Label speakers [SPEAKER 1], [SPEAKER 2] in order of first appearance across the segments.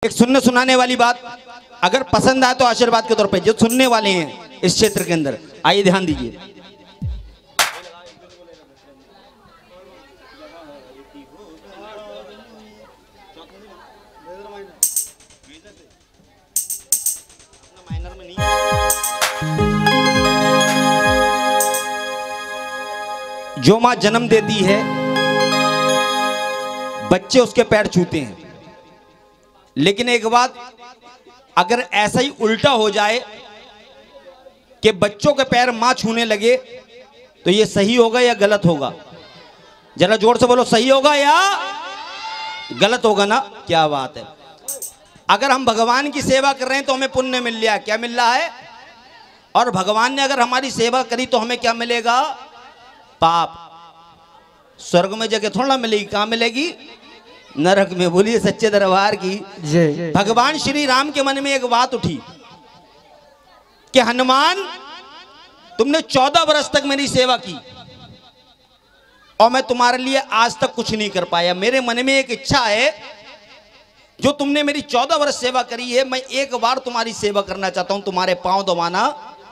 [SPEAKER 1] एक सुनने सुनाने वाली बात अगर पसंद आए तो आशीर्वाद के तौर पे जो सुनने वाले हैं इस क्षेत्र के अंदर, आइए ध्यान दीजिए। जो मां जन्म देती है बच्चे उसके पैर छूते हैं, लेकिन एक बात, अगर ऐसा ही उल्टा हो जाए कि बच्चों के पैर मां छूने लगे तो ये सही होगा या गलत होगा? जरा जोर से बोलो, सही होगा या गलत होगा ना? क्या बात है। अगर हम भगवान की सेवा कर रहे हैं तो हमें पुण्य मिल रहा है। क्या मिल रहा है? और भगवान ने अगर हमारी सेवा करी तो हमें क्या मिलेगा? पाप। स्वर्ग में जगह थोड़ा मिलेगी, कहां मिलेगी? नरक में। बोलिए सच्चे दरबार की जय। भगवान श्री राम के मन में एक बात उठी कि हनुमान, तुमने 14 वर्ष तक मेरी सेवा की और मैं तुम्हारे लिए आज तक कुछ नहीं कर पाया। मेरे मन में एक इच्छा है, जो तुमने मेरी 14 वर्ष सेवा करी है, मैं एक बार तुम्हारी सेवा करना चाहता हूं, तुम्हारे पांव दबाना।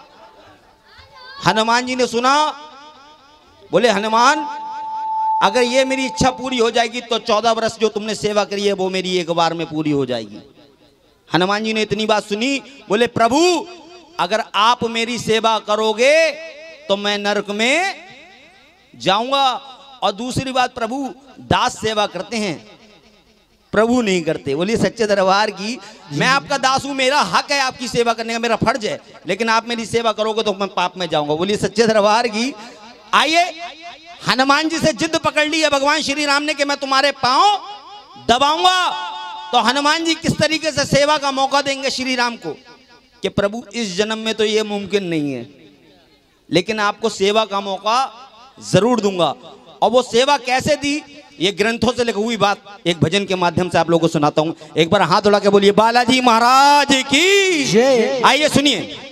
[SPEAKER 1] हनुमान जी ने सुना, बोले हनुमान, अगर ये मेरी इच्छा पूरी हो जाएगी तो 14 वर्ष जो तुमने सेवा करी है वो मेरी एक बार में पूरी हो जाएगी। हनुमान जी ने इतनी बात सुनी, बोले प्रभु, अगर आप मेरी सेवा करोगे तो मैं नरक में जाऊंगा। और दूसरी बात, प्रभु दास सेवा करते हैं, प्रभु नहीं करते। बोलिए सच्चे दरबार की। मैं आपका दास हूं, मेरा हक है आपकी सेवा करने का, मेरा फर्ज है, लेकिन आप मेरी सेवा करोगे तो मैं पाप में जाऊंगा। बोलिए सच्चे दरबार की। आइए, हनुमान जी से जिद पकड़ ली है भगवान श्री राम ने कि मैं तुम्हारे पांव दबाऊंगा। तो हनुमान जी किस तरीके से सेवा का मौका देंगे श्री राम को कि प्रभु इस जन्म में तो ये मुमकिन नहीं है, लेकिन आपको सेवा का मौका जरूर दूंगा। और वो सेवा कैसे दी, ये ग्रंथों से लिखी हुई बात एक भजन के माध्यम से आप लोगों को सुनाता हूं। एक बार हाथ उठा के बोलिए बालाजी महाराज की जय। आइए सुनिए।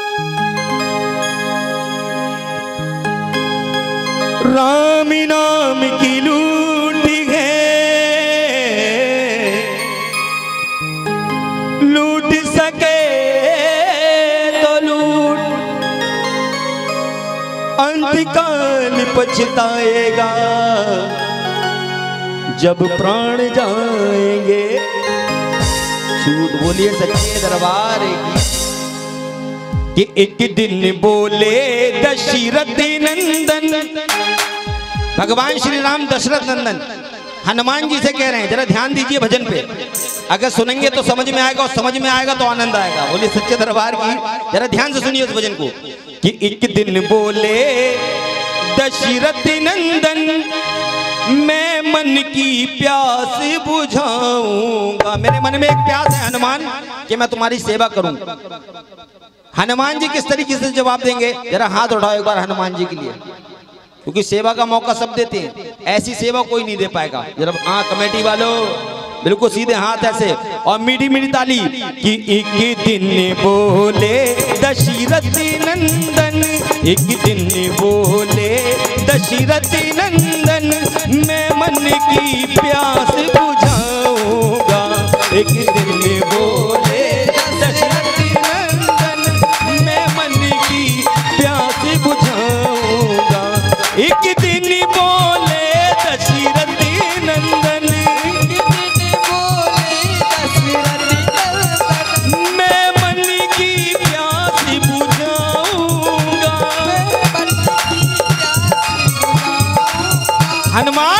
[SPEAKER 1] राम नाम की लूट है, लूट सके तो लूट, अंतकाल पछताएगा जब प्राण जाएंगे छूट। बोलिए सच्चे दरबार की। कि एक दिन बोले दशरथ नंदन, भगवान श्री राम दशरथ नंदन हनुमान जी से कह रहे हैं, जरा ध्यान दीजिए भजन पे, अगर सुनेंगे तो समझ में आएगा और समझ में आएगा तो आनंद आएगा। बोलिए सच्चे दरबार की। जरा ध्यान से सुनिए उस भजन को। कि एक दिन बोले दशरथ नंदन, मैं मन की प्यास बुझाऊंगा। मेरे मन में एक प्यास है हनुमान कि मैं तुम्हारी सेवा करूं। हनुमान जी किस तरीके से जवाब देंगे? जरा हाथ उठाओ एक बार हनुमान जी के लिए, क्योंकि सेवा का मौका सब देते हैं, ऐसी सेवा कोई नहीं दे पाएगा। जरा हाँ कमेटी वालों, बिल्कुल सीधे हाथ ऐसे और मीठी मीठी ताली। कि एक दिन बोले दशरथ नंदन, एक दिन बोले दशरथ नंदन, मैं मन की प्यास बुझाऊंगा। एक दिन बोले दशरथ नंदन, मैं मन की प्यास बुझाऊंगा। एक दिन बोले दशरथ नंदन, मैं मन की प्यास बुझाऊंगा। हनुमान,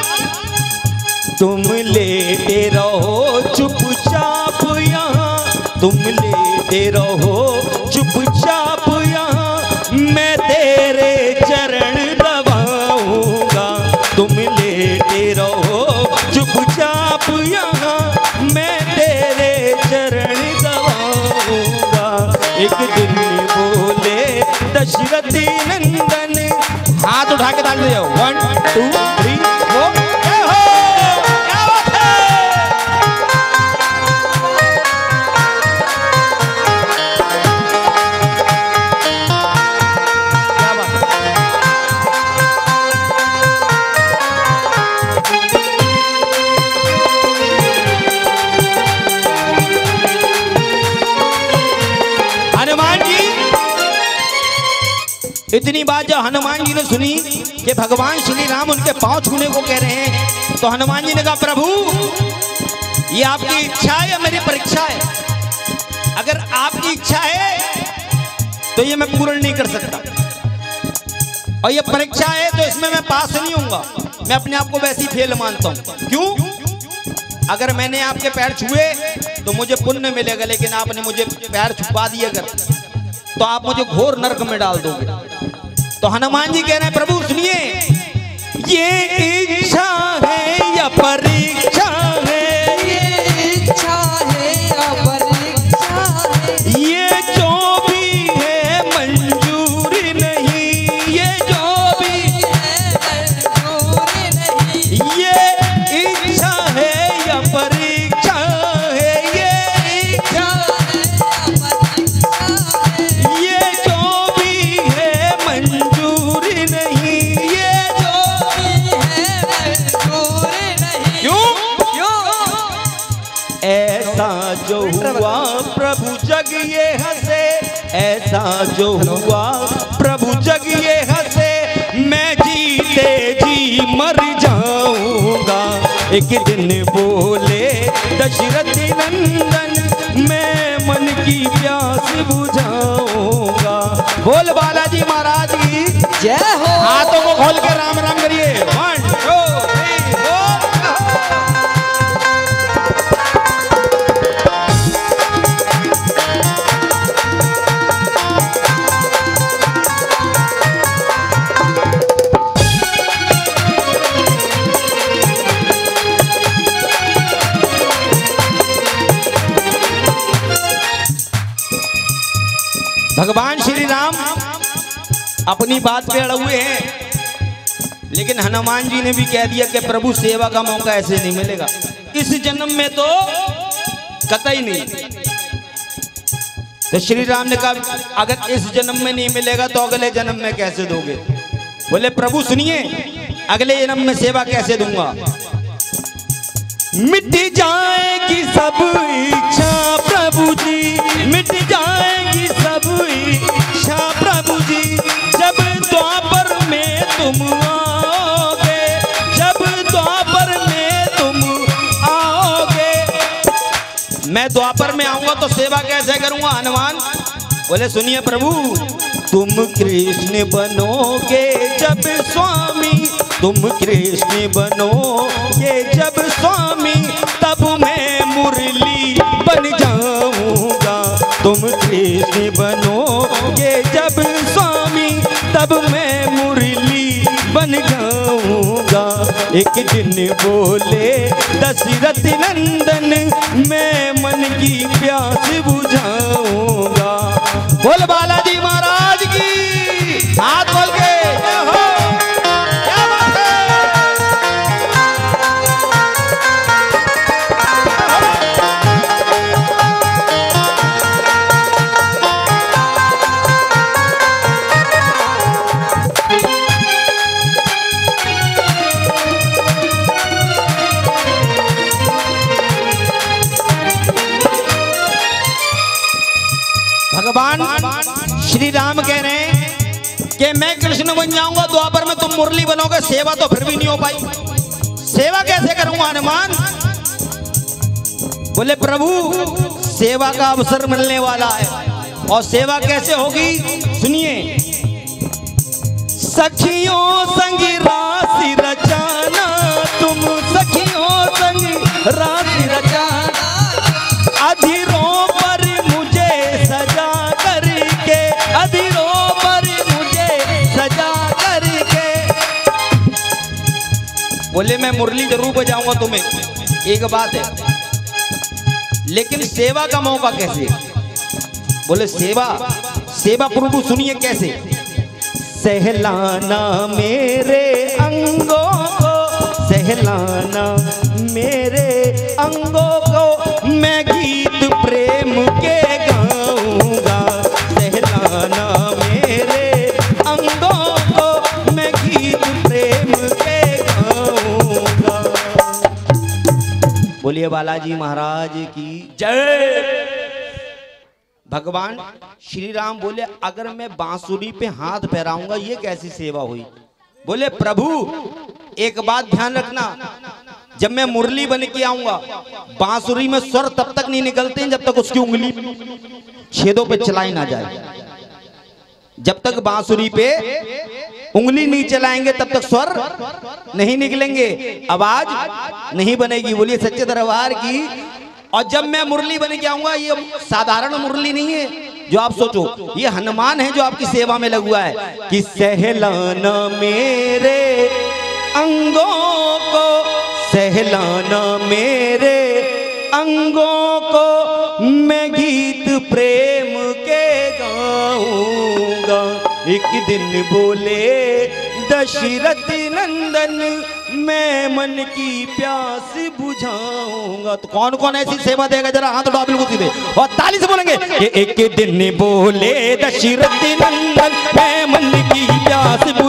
[SPEAKER 1] तुम लेटे रहो चुपचाप यहाँ, तुम लेटे रहो चुपचाप यहाँ, मैं तेरे चरण दबाऊंगा। तुम लेटे रहो चुपचाप यहाँ, मैं तेरे चरण दबाऊंगा। एक दिन बोले दशरथ नंदन, हाथ उठा के डाल दिया। 1 2 3 4 इतनी बात जब हनुमान जी ने सुनी कि भगवान श्री राम उनके पांव छूने को कह रहे हैं, तो हनुमान जी ने कहा प्रभु ये आपकी इच्छा है या मेरी परीक्षा है? अगर आपकी इच्छा है तो ये मैं पूर्ण नहीं कर सकता, और ये परीक्षा है तो इसमें मैं पास नहीं होऊंगा। मैं अपने आप को वैसे ही फेल मानता हूं। क्यों? अगर मैंने आपके पैर छुए तो मुझे पुण्य मिलेगा, लेकिन आपने मुझे पैर छुपा दिए अगर तो आप मुझे घोर नरक में डाल दोगे। तो हनुमान जी कह रहे हैं प्रभु सुनिए, ये इच्छा है या परीक्षा है?
[SPEAKER 2] ये इच्छा है या परीक्षा है?
[SPEAKER 1] ये जो भी है मंजूरी नहीं, ये जो भी
[SPEAKER 2] है मंजूरी नहीं।
[SPEAKER 1] ये इच्छा है या परीक्षा है? ये
[SPEAKER 2] इच्छा है या परीक्षा है?
[SPEAKER 1] ये जो भी है मंजूरी नहीं, ये जो
[SPEAKER 2] भी है मंजूरी नहीं।
[SPEAKER 1] क्यों?
[SPEAKER 2] क्यों?
[SPEAKER 1] ऐसा जो हुआ प्रभु जग ये हंसे, ऐसा जो हुआ प्रभु जग ये हंसे, मैं जीते जी मर जाऊंगा। एक दिन बोले दशरथ नंदन, मैं मन की प्यास बुझाऊंगा। बोल बालाजी महाराज की
[SPEAKER 2] जय हो।
[SPEAKER 1] हाथों को खोल के राम राम करिए। 1 2 3 4। भगवान श्री राम अपनी बात पे अड़े हुए हैं, लेकिन हनुमान जी ने भी कह दिया कि प्रभु सेवा का मौका ऐसे नहीं मिलेगा, इस जन्म में तो कतई नहीं। तो श्री राम ने कहा अगर इस जन्म में नहीं मिलेगा तो अगले जन्म में कैसे दोगे? बोले प्रभु सुनिए, अगले जन्म में सेवा कैसे दूंगा? मिट जाएगी सब इच्छा प्रभु जी, मिट जाएगी सब इच्छा प्रभु जी, जब द्वापर में तुम आओगे, जब द्वापर में तुम आओगे। मैं द्वापर में आऊंगा तो सेवा कैसे करूंगा हनुमान? बोले सुनिए प्रभु, तुम कृष्ण बनोगे जब स्वामी, तुम कृष्ण बनोगे जब स्वामी, तब मैं मुरली बन जाऊंगा। तुम कृष्ण बनोगे जब स्वामी, तब मैं मुरली बन जाऊंगा। एक दिन बोले दशरथ नंदन, मैं मन की प्यास बुझाऊंगा। बोल बालाजी महाराज की, हाथ खोल के जय हो। क्या बात है? भगवान श्री राम कह रहे हैं कि मैं कृष्ण बन जाऊंगा, द्वापर में तुम मुरली बनोगे, सेवा तो फिर भी नहीं हो पाई। सेवा कैसे करूंगा हनुमान? बोले प्रभु सेवा का अवसर मिलने वाला है, और सेवा कैसे होगी सुनिए। सखियों संग राशि रचाना, तुम सखियों संग राशि रचाना, अधीरों पर मुझे सजा करके, अधीरों पर मुझे सजा करके। बोले मैं मुरली जरूर बजाऊंगा तुम्हें, एक बात है, लेकिन सेवा का मौका कैसे? बोले सेवा, सेवा प्रभु सुनिए कैसे। सहलाना मेरे अंगों को, सहलाना मेरे अंगों को, मैं गीत प्रेम के गाऊंगा। सहलाना मेरे अंगों को, मैं गीत प्रेम के गाऊंगा। बोलिए बालाजी महाराज की जय। भगवान श्री राम बोले अगर मैं बांसुरी पे हाथ फहराऊंगा ये कैसी सेवा हुई। बोले प्रभु एक बात ध्यान रखना, जब मैं मुरली बन के आऊंगा बांसुरी में स्वर तब तक नहीं निकलते हैं जब तक उसकी उंगली छेदों पे चलाई ना जाए। जब तक बांसुरी पे उंगली नहीं चलाएंगे तब तक स्वर नहीं निकलेंगे, आवाज नहीं बनेगी। बोलिए सच्चे दरबार की। और जब मैं मुरली बन के आऊंगा, ये साधारण मुरली नहीं है जो आप सोचो, ये हनुमान है जो आपकी सेवा में लगा है कि सहलाना मेरे अंगों को, सहलाना मेरे अंगों को, मैं गीत प्रेम के गाऊंगा। एक दिन बोले दशरथ नंदन, मैं मन की प्यास बुझाऊंगा। तो कौन कौन ऐसी सेवा देगा, जरा हाथ उठाओ बिल्कुल सीधे और ताली से बोलेंगे कि एक दिन बोले दशरथ नंदन, मैं मन की प्यास